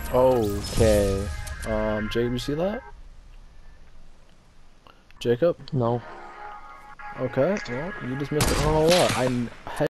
Okay. Jacob, you see that? Jacob? No. Okay, well, you just missed a whole lot.